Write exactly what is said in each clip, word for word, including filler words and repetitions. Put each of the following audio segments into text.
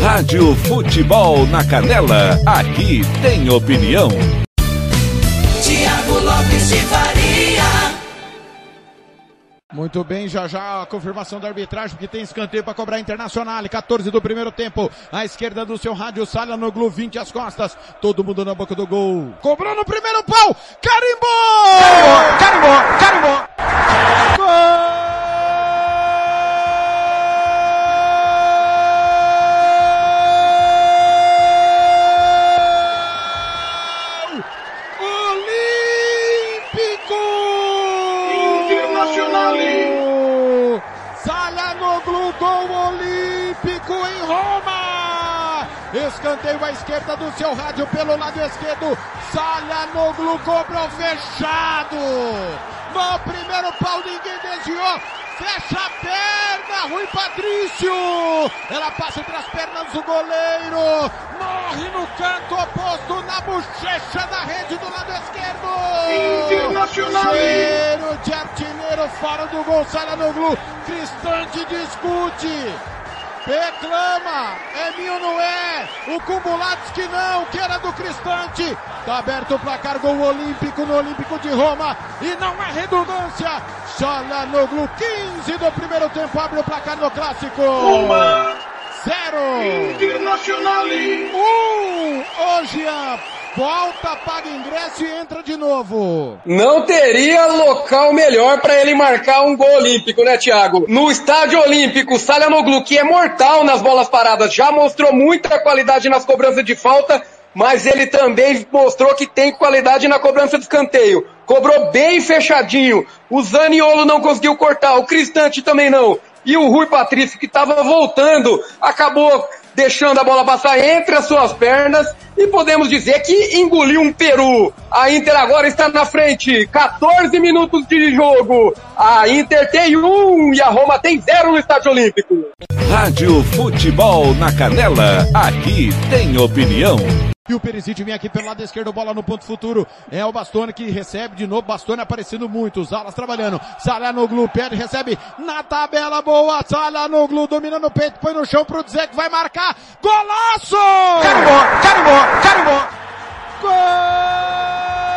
Rádio Futebol na Canela, aqui tem opinião. Tiago Lopes de Faria. Muito bem, já já a confirmação da arbitragem, porque tem escanteio para cobrar Internacional, quatorze do primeiro tempo, à esquerda do seu rádio, Çalhanoğlu, vinte às costas, todo mundo na boca do gol, cobrou no primeiro pau, carimbou! Carimbou, carimbou, carimbou! Gol! Çalhanoğlu, gol olímpico em Roma! Escanteio à esquerda do seu rádio pelo lado esquerdo. Çalhanoğlu cobrou fechado. No primeiro pau ninguém desviou. Fecha a perna, Rui Patrício. Ela passa entre as pernas do goleiro. Morre no canto oposto, na bochecha da rede do lado esquerdo. Internacional. Cheiro de artilheiro fora do gol. Çalhanoğlu. Cristante discute. Reclama, é meu, não é? O Cumulatos que não, que era do Cristante. Tá aberto o placar, gol olímpico no Olímpico de Roma. E não é redundância. Çalhanoğlu, quinze do primeiro tempo, abre o placar no Clássico. Roma. Zero. Internacional. Um. Hoje a volta, paga ingresso e entra de novo. Não teria local melhor para ele marcar um gol olímpico, né, Thiago? No estádio olímpico, Çalhanoğlu, que é mortal nas bolas paradas, já mostrou muita qualidade nas cobranças de falta, mas ele também mostrou que tem qualidade na cobrança de escanteio. Cobrou bem fechadinho. O Zaniolo não conseguiu cortar, o Cristante também não. E o Rui Patrício, que estava voltando, acabou deixando a bola passar entre as suas pernas e podemos dizer que engoliu um peru. A Inter agora está na frente, quatorze minutos de jogo. A Inter tem um e a Roma tem zero no Estádio Olímpico. Rádio Futebol na Canela, aqui tem opinião. E o Perisic vem aqui pelo lado esquerdo, bola no ponto futuro. É o Bastoni que recebe de novo. Bastoni aparecendo muito. Os alas trabalhando. Çalhanoğlu perde, recebe na tabela boa. Çalhanoğlu dominando o peito, põe no chão pro Dzeko que vai marcar. Golaço! Carimbou, carimbou, carimbou. Gol!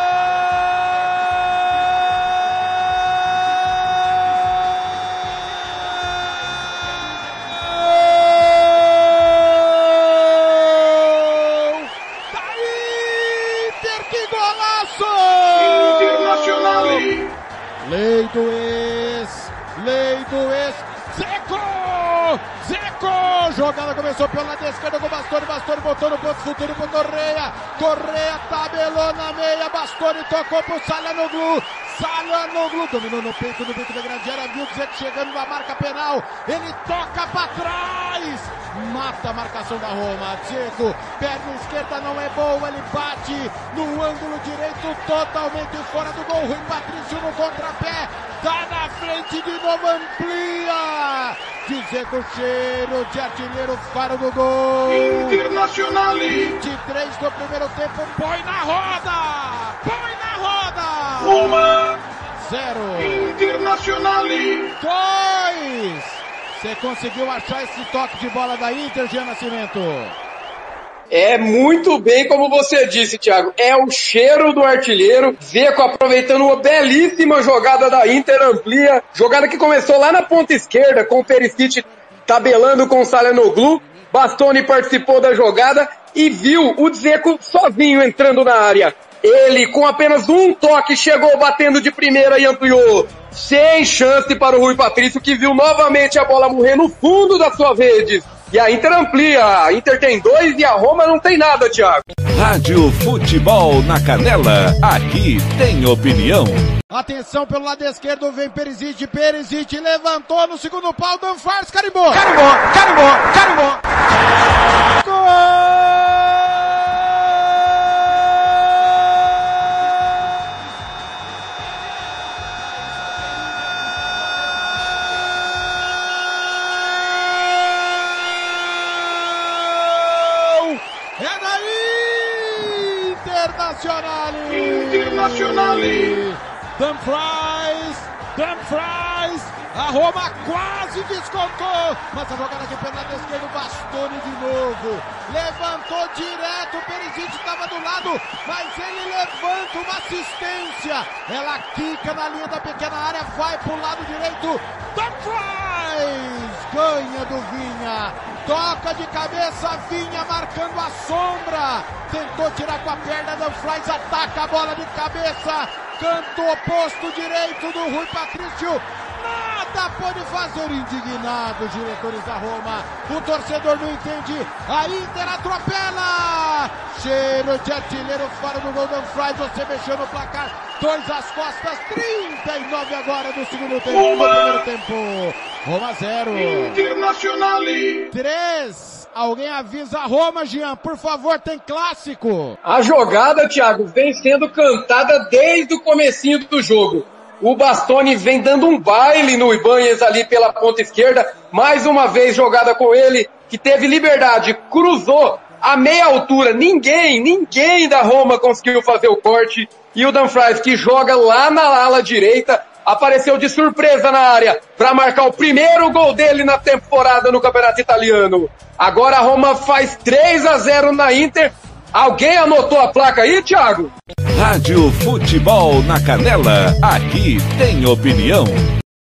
Lei do ex, lei do ex, Dzeko! Dzeko! Jogada começou pelo lado esquerdo com o Bastoni, Bastoni botou no ponto futuro pro Correa, Correa tabelou na meia, Bastoni tocou pro Çalhanoğlu, Çalhanoğlu dominou no peito, no peito da grande área, viu o Dzeko chegando na marca penal, ele toca pra trás, mata a marcação da Roma, Dzeko, perna esquerda não é boa, ele bate no ângulo direito, totalmente fora do gol, Rui Patrício no contrapé, tá na frente de novo, amplia, Dzeko, cheiro de artilheiro fora do gol, Internacional. vinte e três do primeiro tempo, põe na roda, põe na roda, Roma. zero, Internacional. dois, você conseguiu achar esse toque de bola da Inter, Jean Nascimento? É muito bem como você disse, Thiago. É o cheiro do artilheiro. Dzeko aproveitando uma belíssima jogada da Inter, amplia. Jogada que começou lá na ponta esquerda, com o Perisic tabelando com o Çalhanoğlu. Bastoni participou da jogada e viu o Dzeko sozinho entrando na área. Ele, com apenas um toque, chegou batendo de primeira e ampliou. Sem chance para o Rui Patrício, que viu novamente a bola morrer no fundo das suas redes. E a Inter amplia, a Inter tem dois e a Roma não tem nada, Thiago. Rádio Futebol na Canela, aqui tem opinião. Atenção pelo lado esquerdo, vem Perisic, Perisic levantou no segundo pau, Dan Fars, carimbou, carimbou, carimbou, carimbou. Gol! É da Internacional! Internacional. Dumfries Dumfries, a Roma quase descontou, mas a jogada aqui pelo lado esquerdo, Bastoni de novo, levantou direto, o Perisic estava do lado, mas ele levanta uma assistência, ela quica na linha da pequena área, vai pro lado direito, Dumfries, ganha do Vinha, toca de cabeça, Vinha marcando a sombra, tentou tirar com a perna, Dumfries ataca a bola de cabeça, canto oposto direito do Rui Patrício, nada pode fazer, indignado os diretores da Roma, o torcedor não entende, a Inter atropela, cheiro de artilheiro fora do gol, Dumfries, você mexeu no placar, dois às costas, trinta e nove agora do segundo tempo, do primeiro tempo, Roma zero, Internacional. três. Alguém avisa a Roma, Jean, por favor, tem clássico. A jogada, Thiago, vem sendo cantada desde o comecinho do jogo. O Bastoni vem dando um baile no Ibanez ali pela ponta esquerda. Mais uma vez jogada com ele, que teve liberdade, cruzou a meia altura. Ninguém, ninguém da Roma conseguiu fazer o corte. E o Dumfries, que joga lá na ala direita, apareceu de surpresa na área para marcar o primeiro gol dele na temporada no Campeonato Italiano. Agora a Roma faz três a zero na Inter. Alguém anotou a placa aí, Thiago? Rádio Futebol na Canela, aqui tem opinião.